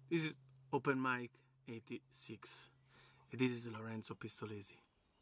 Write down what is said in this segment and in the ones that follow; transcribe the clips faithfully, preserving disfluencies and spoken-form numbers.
This is Open Mic eighty-six e this is Lorenzo Pistolesi.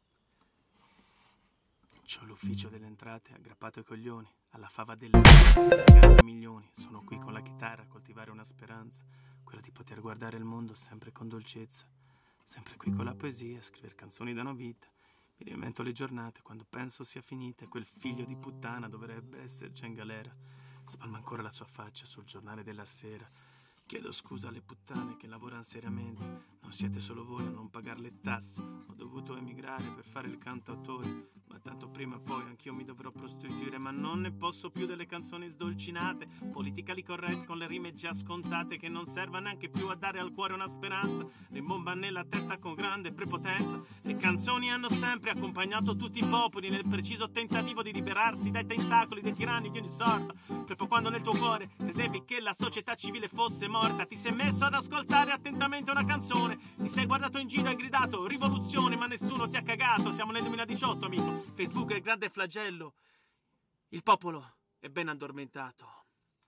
C'ho l'ufficio delle entrate aggrappato ai coglioni, alla fava delle milioni. Sono qui con la chitarra a coltivare una speranza, quella di poter guardare il mondo sempre con dolcezza. Sempre qui con la poesia, a scrivere canzoni da una vita. Mi reinvento le giornate quando penso sia finita e quel figlio di puttana dovrebbe essere già in galera. Spalma ancora la sua faccia sul giornale della sera. Chiedo scusa alle puttane che lavorano seriamente. Non siete solo voi a non pagare le tasse. Ho dovuto emigrare per fare il cantautore, ma tanto prima o poi anch'io mi dovrò prostituire. Ma non ne posso più delle canzoni sdolcinate, politically correct con le rime già scontate, che non servono neanche più a dare al cuore una speranza. Rimbomba nella testa con grande prepotenza. Le canzoni hanno sempre accompagnato tutti i popoli nel preciso tentativo di liberarsi dai tentacoli dei tiranni di ogni sorta. Proprio quando nel tuo cuore credevi che la società civile fosse morta, ti sei messo ad ascoltare attentamente una canzone, ti sei guardato in giro e gridato rivoluzione, ma nessuno ti ha cagato. Siamo nel duemiladiciotto, amico. Facebook è il grande flagello. Il popolo è ben addormentato.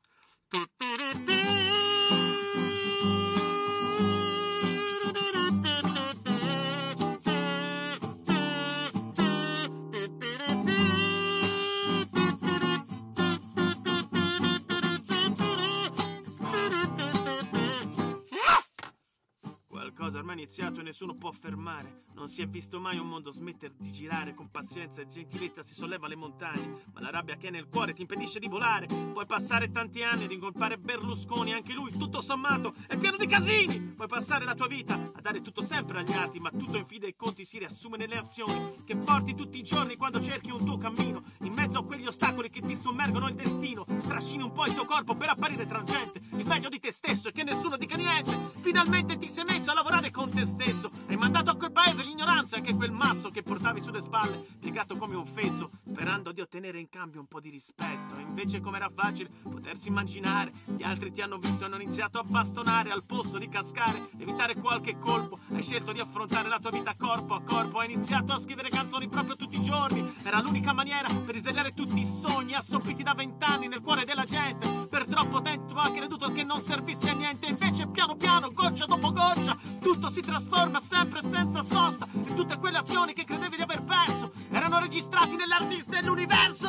Qualcosa ormai è iniziato e nessuno può fermare. Non si è visto mai un mondo smettere di girare. Con pazienza e gentilezza si solleva le montagne, ma la rabbia che è nel cuore ti impedisce di volare. Puoi passare tanti anni ad incolpare Berlusconi, anche lui tutto sommato è pieno di casini. Puoi passare la tua vita a dare tutto sempre agli altri, ma tutto in fin dei conti si riassume nelle azioni che porti tutti i giorni quando cerchi un tuo cammino. In mezzo a quegli ostacoli che ti sommergono il destino, trascini un po' il tuo corpo per apparire traggente, il meglio di te stesso e che nessuno dica niente. Finalmente ti sei messo a lavorare con te stesso. Hai mandato a quel paese l'ignoranza e anche quel masso che portavi sulle spalle, piegato come un fesso, sperando di ottenere in cambio un po' di rispetto. E invece com'era facile potersi immaginare, gli altri ti hanno visto e hanno iniziato a bastonare. Al posto di cascare, evitare qualche colpo, hai scelto di affrontare la tua vita corpo a corpo. Hai iniziato a scrivere canzoni proprio tutti i giorni. Era l'unica maniera per risvegliare tutti i sogni assorbiti da vent'anni nel cuore della gente. Per troppo tempo ha creduto che non servisse a niente, invece piano piano, goccia dopo goccia, tutto si trasforma sempre senza sosta. E tutte quelle azioni che credevi di aver perso erano registrati nell'hard disk dell'universo.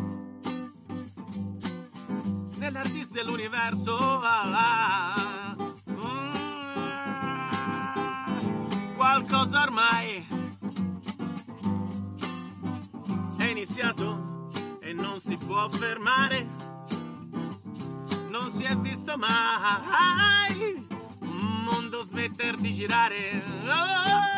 Nell'hard disk dell'universo. Ah, ah, mm, qualcosa ormai è iniziato e non si può fermare. Non si è visto mai un mondo smetter di girare. Oh!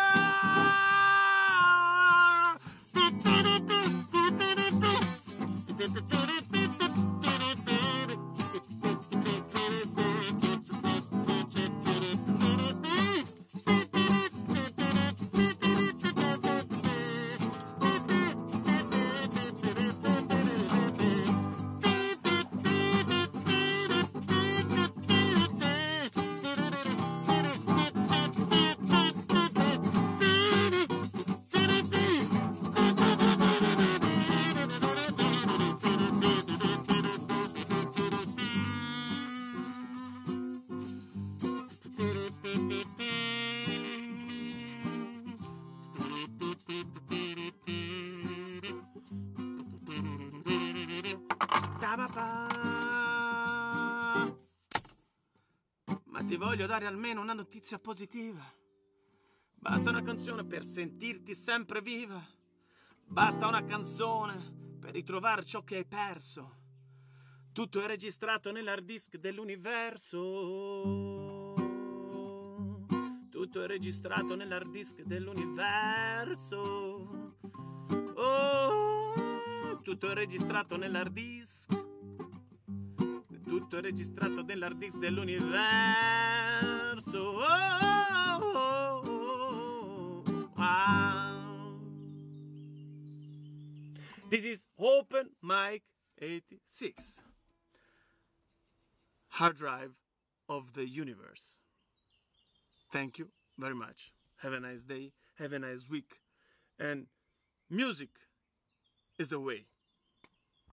Ma ti voglio dare almeno una notizia positiva. Basta una canzone per sentirti sempre viva. Basta una canzone per ritrovare ciò che hai perso. Tutto è registrato nell'hard disk dell'universo. Tutto è registrato nell'hard disk dell'universo. Oh, tutto è registrato nell'hard disk. Tutto è registrato nell'hard disk dell'universo. Oh, oh, oh, oh, wow. This is Open Mic eighty-six. Hard drive of the universe. Thank you very much. Have a nice day. Have a nice week. And music is the way.